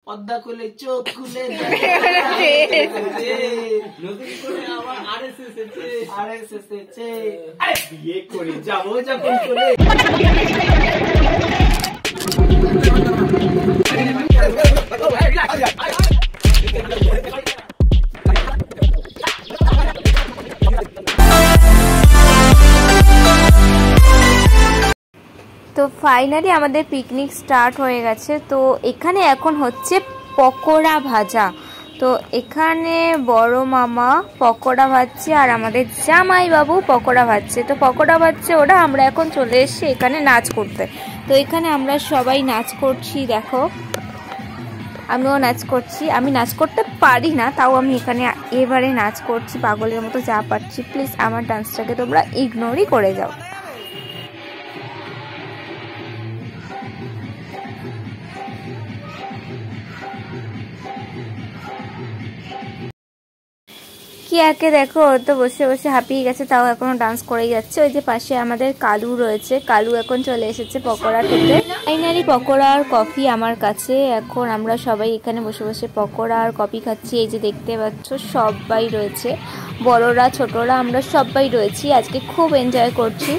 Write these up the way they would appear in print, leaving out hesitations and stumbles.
পদ্মা খুলে চোখ খুলে নতুন করে আবার আরএসএস বিয়ে করে যাবো যখন করে। তো ফাইনালি আমাদের পিকনিক স্টার্ট হয়ে গেছে। তো এখানে এখন হচ্ছে পকোড়া ভাজা। তো এখানে বড় মামা পকোড়া ভাজছে আর আমাদের জামাই বাবু পকোড়া ভাজছে। তো পকোড়া ভাজছে ওরা, আমরা এখন চলে এসেছি এখানে নাচ করতে। তো এখানে আমরা সবাই নাচ করছি, দেখো আমিও নাচ করছি। আমি নাচ করতে পারি না, তাও আমি এখানে এবারে নাচ করছি পাগলের মতো যা পারছি। প্লিজ আমার ডান্সটাকে তোমরা ইগনোরই করে যাও। কি আগে দেখো, ও তো বসে বসে হাঁপিয়ে গেছে, তাও এখনো ডান্স করেই যাচ্ছে। ওই যে পাশে আমাদের কালু রয়েছে, কালু এখন চলে এসেছে পকোড়া খেতে। ফাইনালি পকোড়া আর কফি আমার কাছে। এখন আমরা সবাই এখানে বসে বসে পকোড়া আর কফি খাচ্ছি। এই যে দেখতে পাচ্ছ সবাই রয়েছে, বড়রা ছোটরা আমরা সবাই রয়েছি। আজকে খুব এনজয় করছি।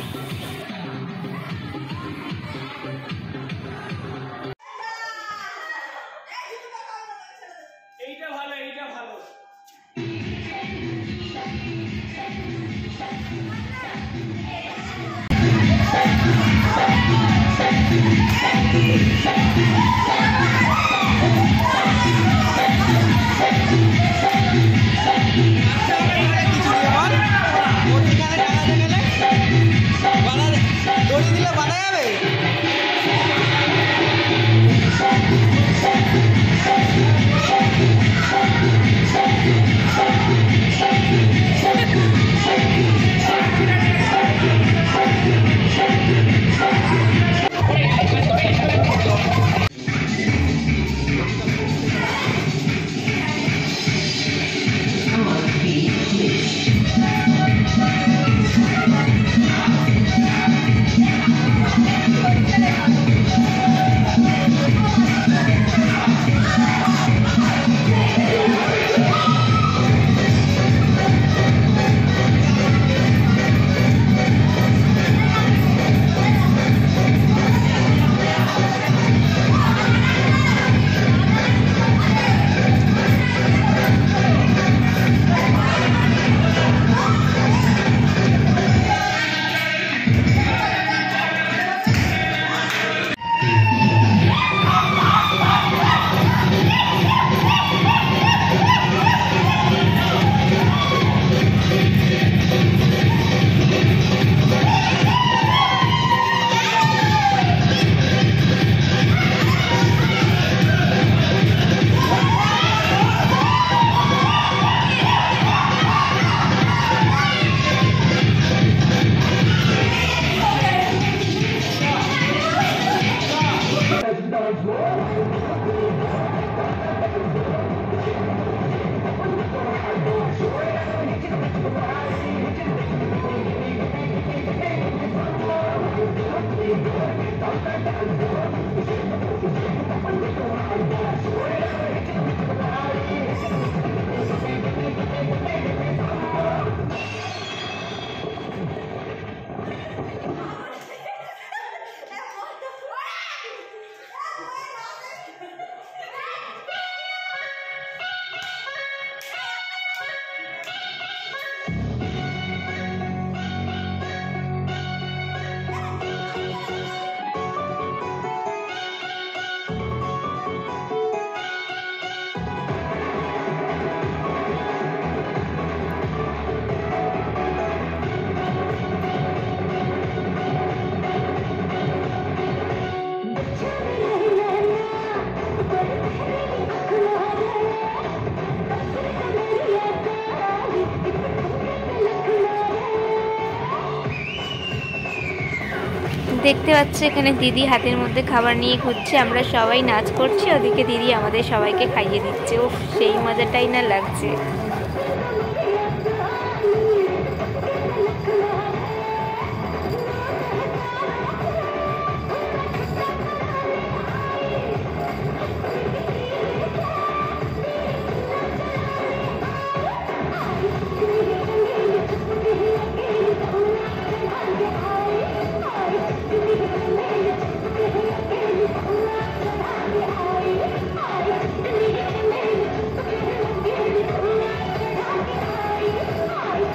দেখতে পাচ্ছি এখানে দিদি হাতের মধ্যে খাবার নিয়ে ঘুরছে, আমরা সবাই নাচ করছি, ওদিকে দিদি আমাদের সবাইকে খাইয়ে দিচ্ছে। ও সেই মজাটাই না লাগছে।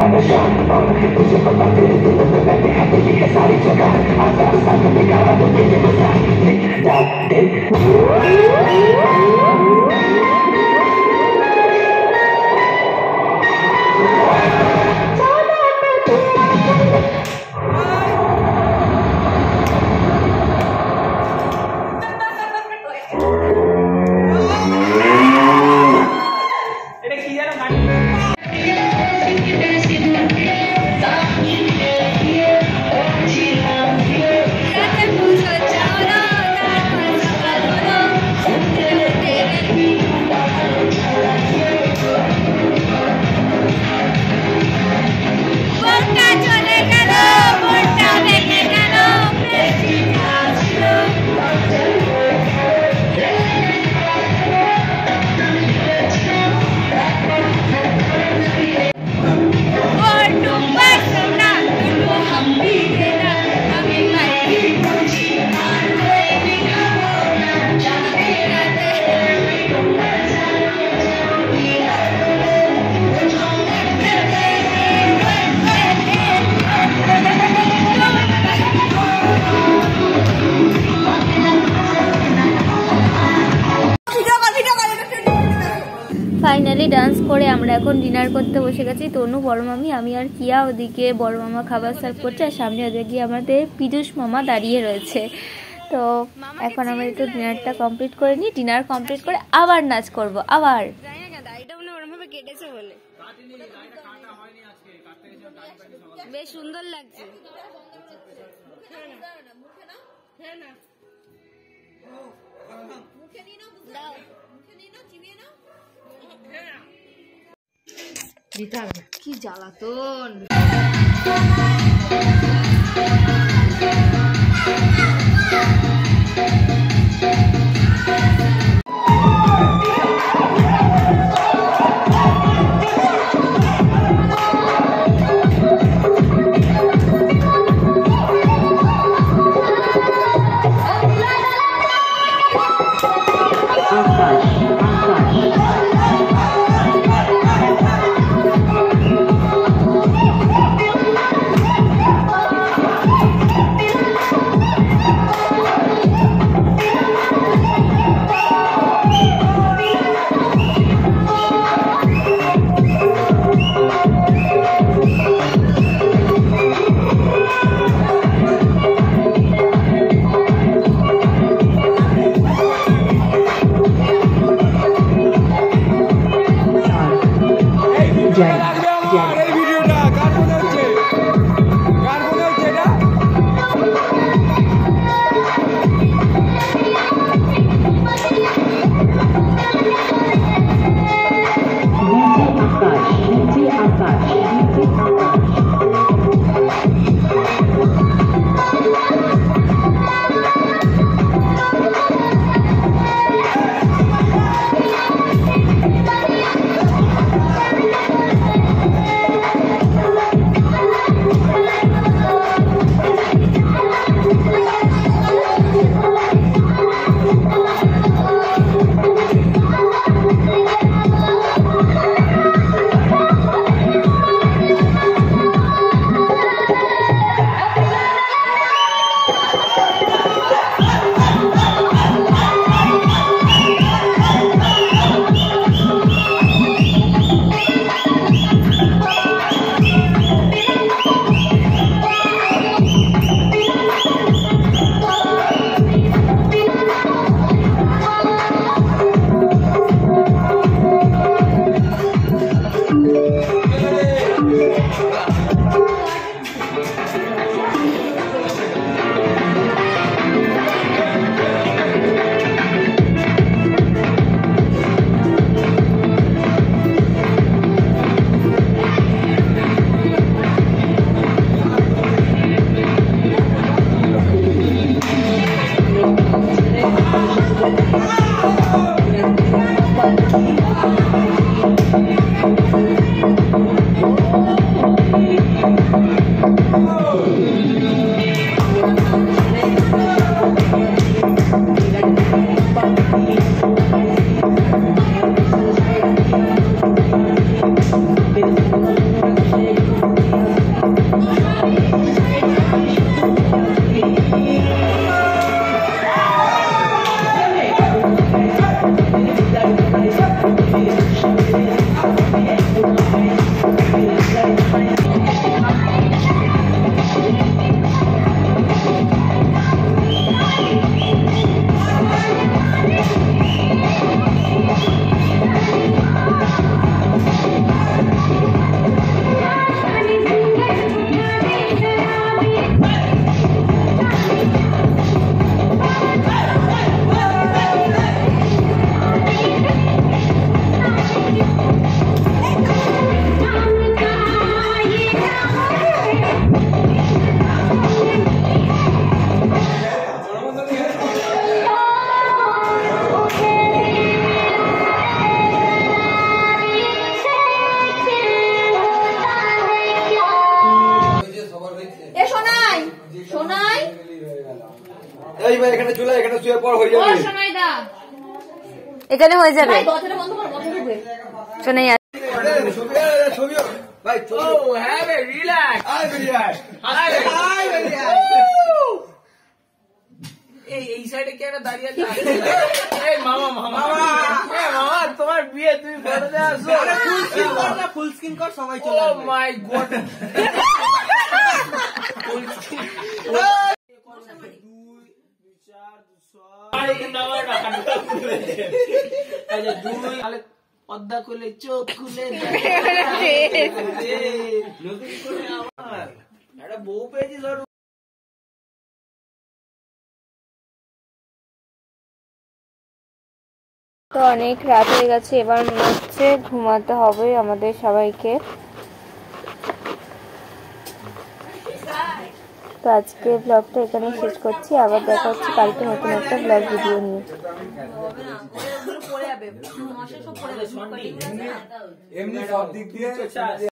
ফাইনালি ডান্স করে আমরা এখন ডিনার করতে বসে গেছি। তনু, বড় মামি, আমি আর কিয়া। ওদিকে বড় মামা খাবার সার্ভ করছে আর সামনে ওদিকে আমাদের পীযূষ মামা দাঁড়িয়ে রয়েছে। তো এখন আমরা একটু ডিনারটা কমপ্লিট করে নিই। ডিনার কমপ্লিট করে আবার নাচ করব। আবার বেশ সুন্দর লাগছে। কি জ্বালাতন! এখানে হয়ে যাবে শোনাই ভাই ও হ্যাভ এ রিল্যাক্স এই সাইডে কেন দাঁড়িয়ে আছে এই মামা তোমার বিয়ে তুমি ফটোতে আসো ফুল স্ক্রিন কর সবাই চলে আসবে oh my God full screen 2 4 পদ্মা খুলে চোখ খুলে নতুন করে আমার একটা বউ পেয়েছি ধরো। তো অনেক রাত হয়ে গেছে, এবার মনে হচ্ছে ঘুমাতে হবে আমাদের সবাইকে। তো আজকে ব্লগটা এখানে শেষ করছি, আবার দেখা হচ্ছে কালকে নতুন একটা ব্লগ ভিডিও নিয়ে।